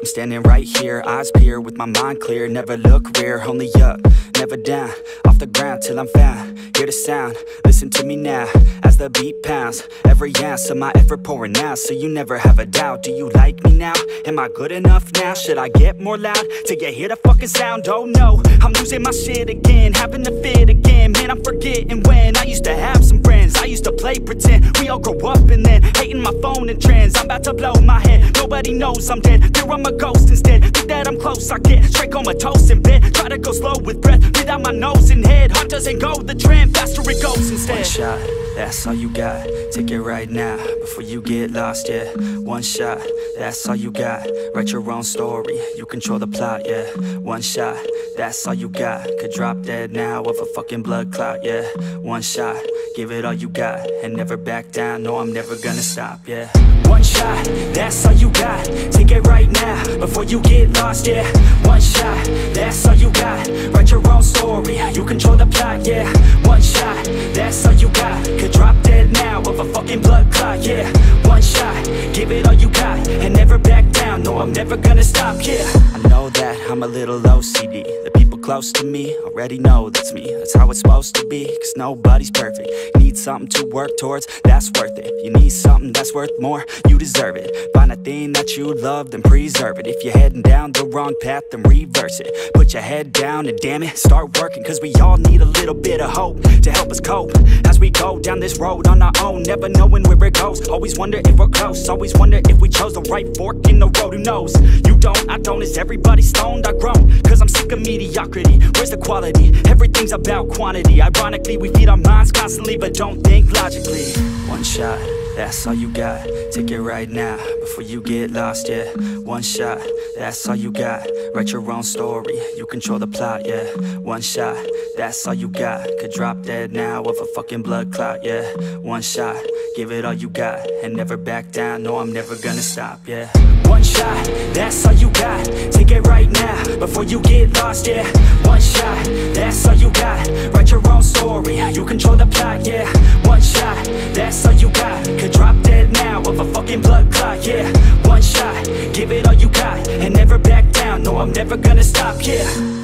standing right here, eyes peer with my mind clear. Never look rear, only up, never down. Off the ground till I'm found. Hear the sound, listen to me now. As the beat pounds, every ounce of my effort pouring out. So you never have a doubt, do you like me now? Am I good enough now? Should I get more loud till you hear the fucking sound? Oh no, I'm losing my shit again, having to fit again. Man, I'm forgetting when I used to have some friends. I used to play pretend, we all grow up and then hating my phone and trends. I'm about to blow my head, nobody knows I'm dead. Fear I'm a ghost instead, think that I'm close, I get straight comatose in bed. Try to go slow with breath, without my nose and head. Heart doesn't go the trend, faster it goes instead. One shot, that's all you got, take it right now, before you get lost, yeah. One shot, that's all you got, write your own story, you control the plot, yeah. One shot, that's all you got, could drop dead now of a fucking blood clot, yeah. One shot, give it all you got, and never back down, no I'm never gonna stop, yeah. One shot, that's all you got, take it right now, before you get lost, yeah. One shot, that's all you got, write your own story, you control the plot, yeah. One shot, that's all you got, could drop dead now of a fucking blood clot, yeah. One shot, give it all you got, and never back down, no I'm never gonna stop, yeah. I know that I'm a little OCD, the people close to me already know that's me. That's how it's supposed to be, cause nobody's perfect. You need something to work towards, that's worth it. You need something that's worth more, you deserve it. Find a thing that you love, then preserve it. If you're heading down the wrong path, then reverse it. Put your head down and damn it, start working, cause we all need a little bit of hope to help us cope as we go down this road on our own, never knowing where it goes. Always wonder if we're close, always wonder if we chose the right fork in the road. Who knows? You don't, I don't, is everybody stoned? I groan, cause I'm sick of mediocrity. Where's the quality? Everything's about quantity. Ironically, we feed our minds constantly, but don't think logically. One shot, that's all you got, take it right now, before you get lost, yeah. One shot, that's all you got, write your own story, you control the plot, yeah. One shot, that's all you got, could drop dead now of a fucking blood clot, yeah. One shot, give it all you got, and never back down, no I'm never gonna stop, yeah. One shot, that's all you got, take it right now, before you get lost, yeah. One shot, that's all you got, write your own story, you control the plot, yeah. One shot, that's all you got, could drop dead now of a fucking blood clot, yeah. One shot, give it all you got, and never back down, no I'm never gonna stop, yeah.